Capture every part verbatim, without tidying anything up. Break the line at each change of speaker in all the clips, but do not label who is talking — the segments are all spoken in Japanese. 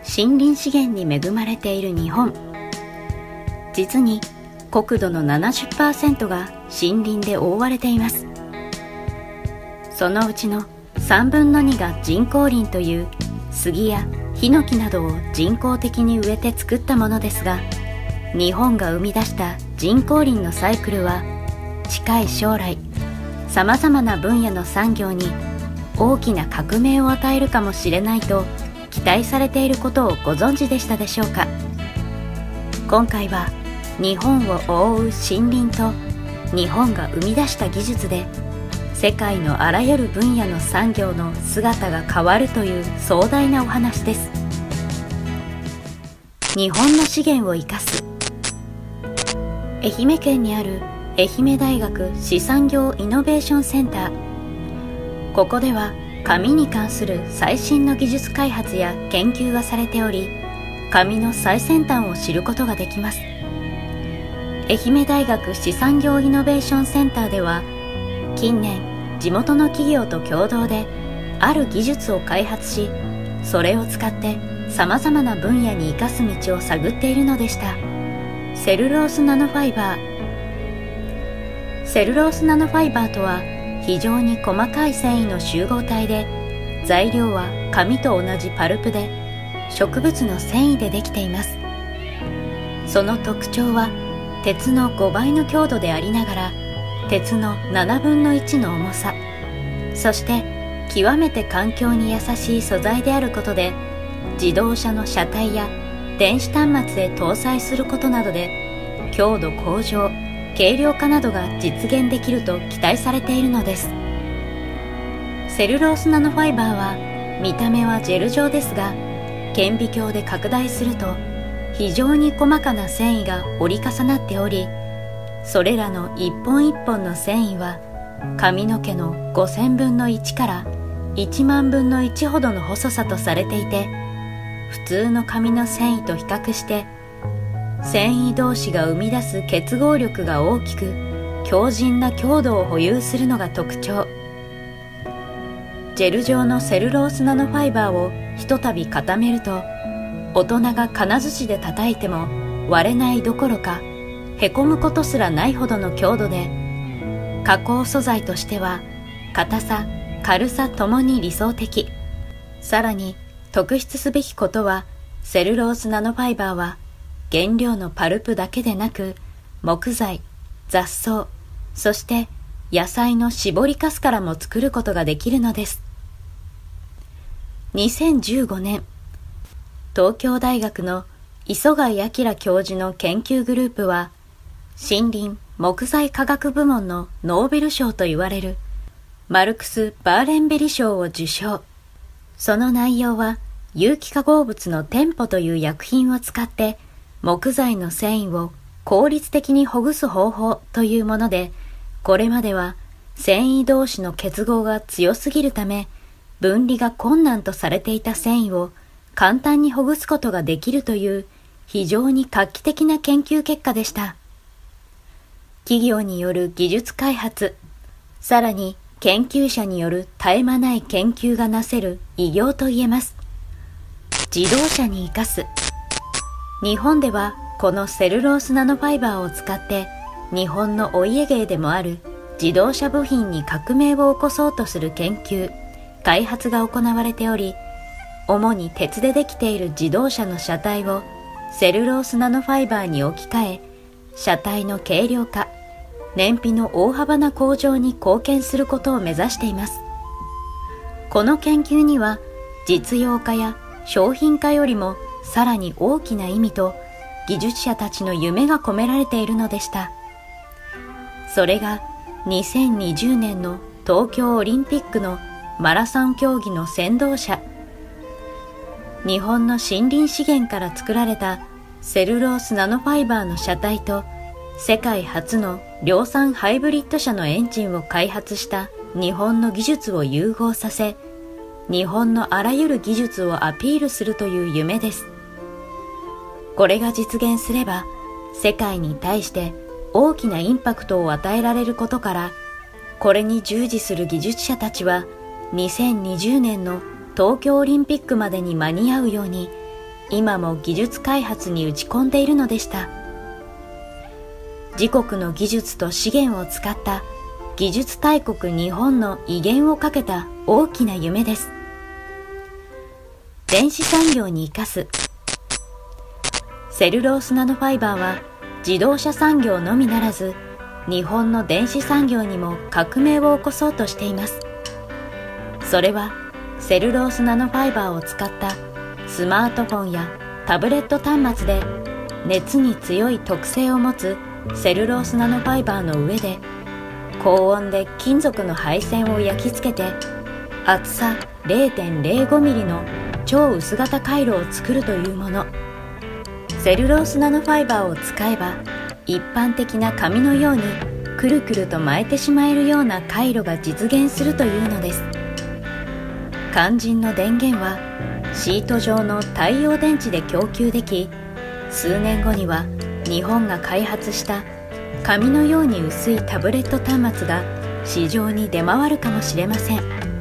森林資源に恵まれている日本。実に国土の ななじゅっパーセント が森林で覆われています。そのうちのさんぶんのにが人工林という杉やヒノキなどを人工的に植えて作ったものですが、日本が生み出した人工林のサイクルは近い将来さまざまな分野の産業に大きな革命を与えるかもしれないと期待されていることをご存知でしたでしょうか。今回は日本を覆う森林と日本が生み出した技術で世界のあらゆる分野の産業の姿が変わるという壮大なお話です。日本の資源を生かす。愛媛県にある愛媛大学資産業イノベーションセンター。ここでは紙に関する最新の技術開発や研究がされており、紙の最先端を知ることができます。愛媛大学資産業イノベーションセンターでは近年地元の企業と共同である技術を開発し、それを使ってさまざまな分野に生かす道を探っているのでした。セルロースナノファイバー。セルロースナノファイバーとは非常に細かい繊維の集合体で、材料は紙と同じパルプで植物の繊維でできています。その特徴は鉄のごばいの強度でありながら鉄のななぶんのいちの重さ、そして極めて環境に優しい素材であることで、自動車の車体や電子端末へ搭載することなどで強度向上、軽量化などが実現できると期待されているのです。セルロースナノファイバーは見た目はジェル状ですが、顕微鏡で拡大すると非常に細かな繊維が折り重なっており、それらの一本一本の繊維は髪の毛のごせんぶんのいちからいちまんぶんのいちほどの細さとされていて、普通の髪の繊維と比較して繊維同士が生み出す結合力が大きく強靭な強度を保有するのが特徴。ジェル状のセルロースナノファイバーをひとたび固めると、大人が金槌で叩いても割れないどころかへこむことすらないほどの強度で、加工素材としては硬さ、軽さともに理想的。さらに特筆すべきことは、セルロースナノファイバーは原料のパルプだけでなく木材、雑草、そして野菜の搾りかすからも作ることができるのです。にせんじゅうごねん、東京大学の磯貝明教授の研究グループは、森林木材科学部門のノーベル賞といわれるマルクス・バーレンベリ賞を受賞。その内容は、有機化合物のテンポという薬品を使って木材の繊維を効率的にほぐす方法というもので、これまでは繊維同士の結合が強すぎるため分離が困難とされていた繊維を簡単にほぐすことができるという非常に画期的な研究結果でした。企業による技術開発、さらに研究者による絶え間ない研究がなせる偉業と言えます。自動車に生かす。日本ではこのセルロースナノファイバーを使って日本のお家芸でもある自動車部品に革命を起こそうとする研究、開発が行われており、主に鉄でできている自動車の車体をセルロースナノファイバーに置き換え、車体の軽量化、燃費の大幅な向上に貢献することを目指しています。この研究には実用化や商品化よりもさらに大きな意味と技術者たちの夢が込められているのでした。それがにせんにじゅうねんの東京オリンピックのマラソン競技の先導者。日本の森林資源から作られたセルロースナノファイバーの車体と世界初の量産ハイブリッド車のエンジンを開発した日本の技術を融合させ、日本のあらゆる技術をアピールするという夢です。これが実現すれば、世界に対して大きなインパクトを与えられることから、これに従事する技術者たちはにせんにじゅうねんの東京オリンピックまでに間に合うように今も技術開発に打ち込んでいるのでした。自国の技術と資源を使った技術大国日本の威厳をかけた大きな夢です。電子産業に生かす。セルロースナノファイバーは自動車産業のみならず、日本の電子産業にも革命を起こそうとしています。それはセルロースナノファイバーを使ったスマートフォンやタブレット端末で熱に強い特性を持つセルロースナノファイバーの上で高温で金属の配線を焼き付けて厚さ れいてんれいごミリ の超薄型回路を作るというもの。セルロースナノファイバーを使えば一般的な紙のようにくるくると巻いてしまえるような回路が実現するというのです。肝心の電源はシート状の太陽電池で供給でき、数年後には日本が開発した紙のように薄いタブレット端末が市場に出回るかもしれません。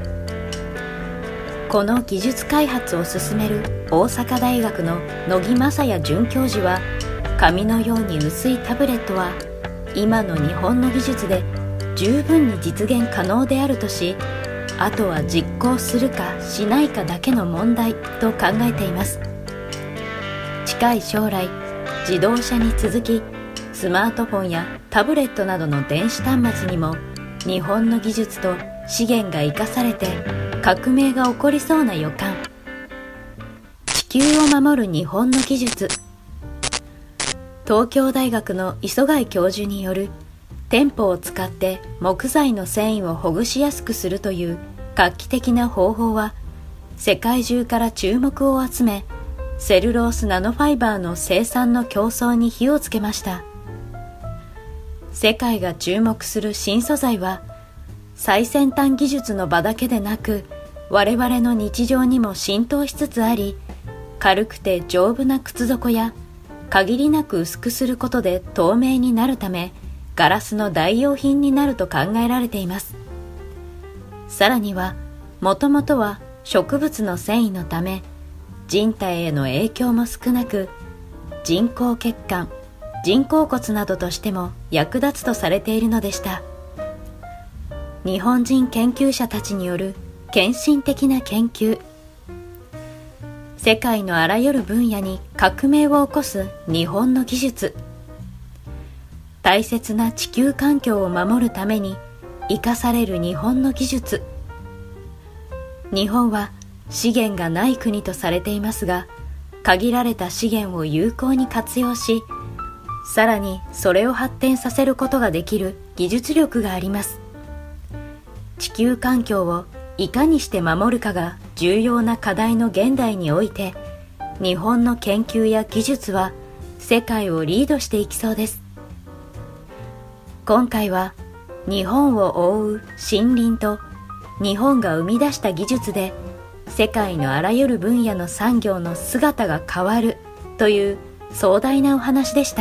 この技術開発を進める大阪大学の野木正也准教授は、紙のように薄いタブレットは今の日本の技術で十分に実現可能であるとし、あとは実行するかしないかだけの問題と考えています。近い将来、自動車に続きスマートフォンやタブレットなどの電子端末にも日本の技術と資源が生かされて革命が起こりそうな予感。地球を守る日本の技術。東京大学の磯貝教授による店舗を使って木材の繊維をほぐしやすくするという画期的な方法は世界中から注目を集め、セルロースナノファイバーの生産の競争に火をつけました。世界が注目する新素材は最先端技術の場だけでなく、我々の日常にも浸透しつつあり、軽くて丈夫な靴底や限りなく薄くすることで透明になるため、ガラスの代用品になると考えられています。さらには、もともとは植物の繊維のため、人体への影響も少なく、人工血管、人工骨などとしても役立つとされているのでした。日本人研究者たちによる献身的な研究。世界のあらゆる分野に革命を起こす日本の技術。大切な地球環境を守るために生かされる日本の技術。日本は資源がない国とされていますが、限られた資源を有効に活用し、さらにそれを発展させることができる技術力があります。地球環境をいかにして守るかが重要な課題の現代において、日本の研究や技術は世界をリードしていきそうです。今回は日本を覆う森林と日本が生み出した技術で世界のあらゆる分野の産業の姿が変わるという壮大なお話でした。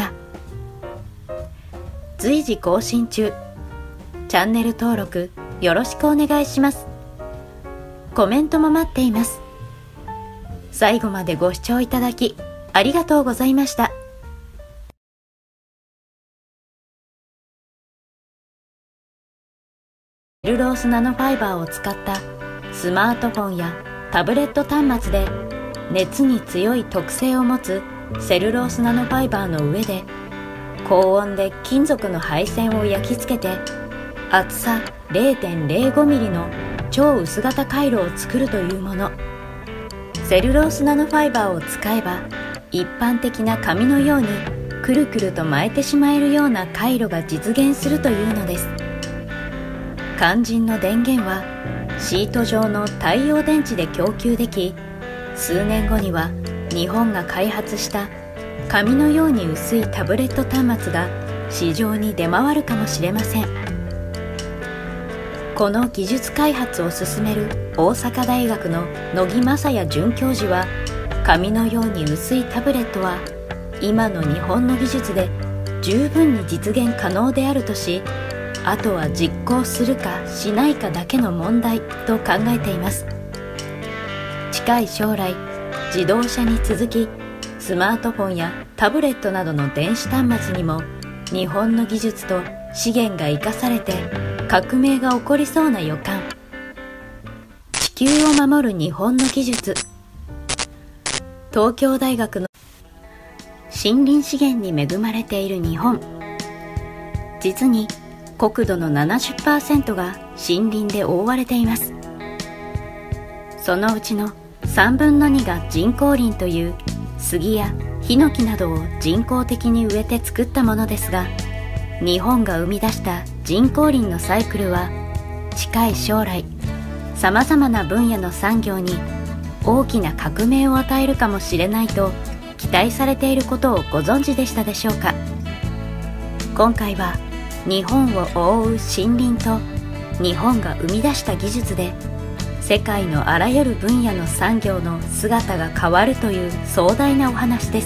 随時更新中。チャンネル登録よろしくお願いします。コメントも待っています。最後までご視聴いただきありがとうございました。セルロースナノファイバーを使ったスマートフォンやタブレット端末で熱に強い特性を持つセルロースナノファイバーの上で高温で金属の配線を焼き付けて厚さ れいてんれいごミリ の超薄型回路を作るというもの。セルロースナノファイバーを使えば一般的な紙のようにくるくると巻いてしまえるような回路が実現するというのです。肝心の電源はシート状の太陽電池で供給でき、数年後には日本が開発した紙のように薄いタブレット端末が市場に出回るかもしれません。この技術開発を進める大阪大学の野木正也准教授は、紙のように薄いタブレットは今の日本の技術で十分に実現可能であるとし、あとは実行するかしないかだけの問題と考えています。近い将来、自動車に続きスマートフォンやタブレットなどの電子端末にも日本の技術と資源が生かされて革命が起こりそうな予感。地球を守る日本の技術。東京大学の森林資源に恵まれている日本。実に国土の ななじゅっパーセント が森林で覆われています。そのうちのさんぶんのにが人工林という杉やヒノキなどを人工的に植えて作ったものですが、日本が生み出した人工林のサイクルは近い将来さまざまな分野の産業に大きな革命を与えるかもしれないと期待されていることをご存知でしたでしょうか。今回は日本を覆う森林と日本が生み出した技術で世界のあらゆる分野の産業の姿が変わるという壮大なお話です。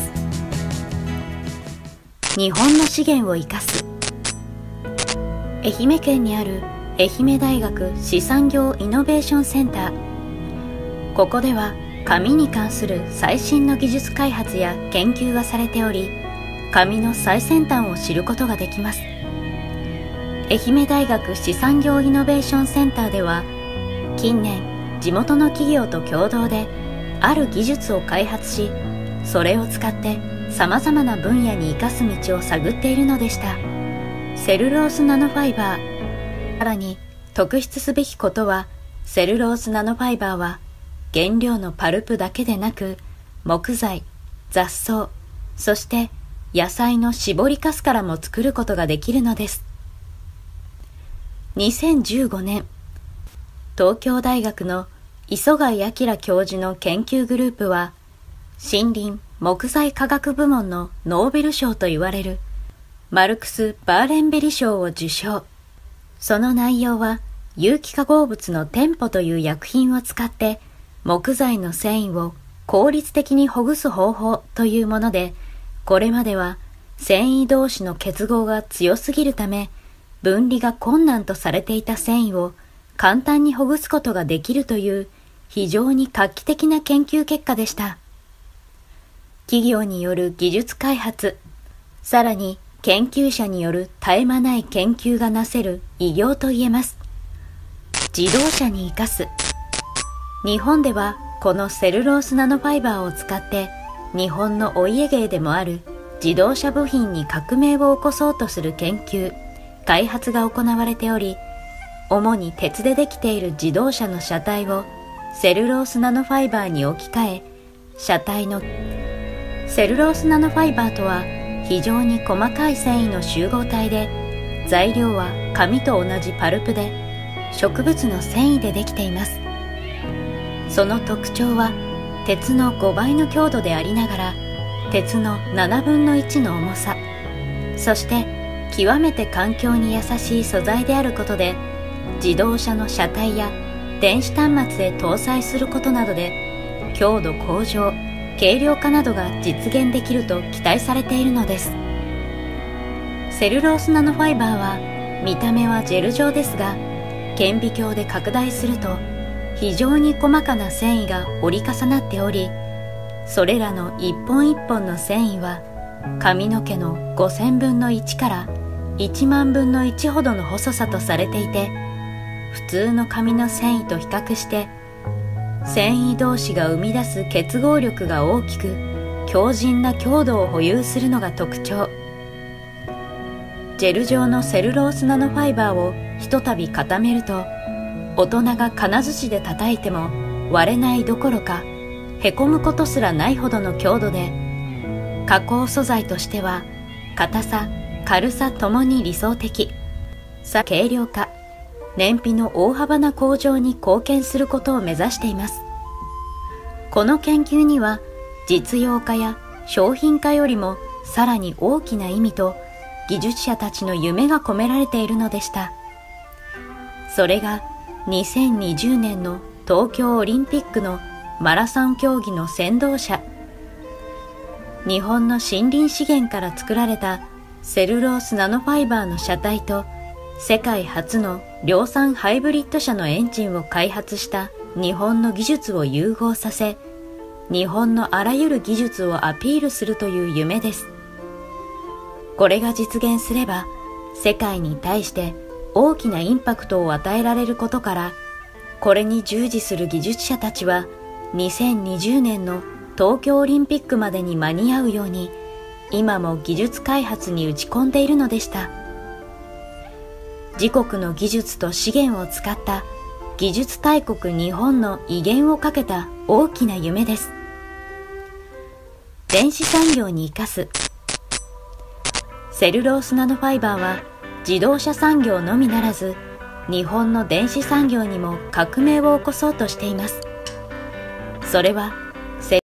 日本の資源を生かす。愛媛県にある愛媛大学資産業イノベーションセンター。ここでは紙に関する最新の技術開発や研究がされており、紙の最先端を知ることができます。愛媛大学資産業イノベーションセンターでは近年地元の企業と共同である技術を開発し、それを使ってさまざまな分野に生かす道を探っているのでした。セルロースナノファイバー。さらに特筆すべきことは、セルロースナノファイバーは原料のパルプだけでなく木材、雑草、そして野菜の搾りかすからも作ることができるのです。にせんじゅうごねん、東京大学の磯貝明教授の研究グループは森林木材科学部門のノーベル賞といわれるマルクス・バーレンベリ賞を受賞。その内容は有機化合物のテンポという薬品を使って木材の繊維を効率的にほぐす方法というもので、これまでは繊維同士の結合が強すぎるため分離が困難とされていた繊維を簡単にほぐすことができるという非常に画期的な研究結果でした。企業による技術開発、さらに研究者による絶え間ない研究がなせる偉業と言えます。自動車に生かす。日本ではこのセルロースナノファイバーを使って日本のお家芸でもある自動車部品に革命を起こそうとする研究、開発が行われており、主に鉄でできている自動車の車体をセルロースナノファイバーに置き換え、車体のセルロースナノファイバーとは非常に細かい繊維の集合体で、材料は紙と同じパルプで植物の繊維でできています。その特徴は鉄のごばいの強度でありながら鉄のななぶんのいちの重さ、そして極めて環境に優しい素材であることで、自動車の車体や電子端末へ搭載することなどで強度向上、軽量化などが実現できると期待されているのです。セルロースナノファイバーは見た目はジェル状ですが、顕微鏡で拡大すると非常に細かな繊維が折り重なっており、それらの一本一本の繊維は髪の毛のごせんぶんのいちからいちまんぶんのいちほどの細さとされていて、普通の髪の繊維と比較して繊維同士が生み出す結合力が大きく強靭な強度を保有するのが特徴。ジェル状のセルロースナノファイバーをひとたび固めると、大人が金槌で叩いても割れないどころかへこむことすらないほどの強度で、加工素材としては硬さ、軽さともに理想的。さ軽量化、燃費の大幅な向上に貢献することを目指しています。この研究には実用化や商品化よりもさらに大きな意味と技術者たちの夢が込められているのでした。それがにせんにじゅうねんの東京オリンピックのマラソン競技の先導者、日本の森林資源から作られたセルロースナノファイバーの車体と世界初の量産ハイブリッド車のエンジンを開発した日本の技術を融合させ、 日本のあらゆる技術をアピールするという夢です。これが実現すれば、世界に対して大きなインパクトを与えられることから、これに従事する技術者たちは、にせんにじゅうねんの東京オリンピックまでに間に合うように、今も技術開発に打ち込んでいるのでした。自国の技術と資源を使った技術大国日本の威厳をかけた大きな夢です。電子産業に生かす。セルロースナノファイバーは自動車産業のみならず、日本の電子産業にも革命を起こそうとしています。それは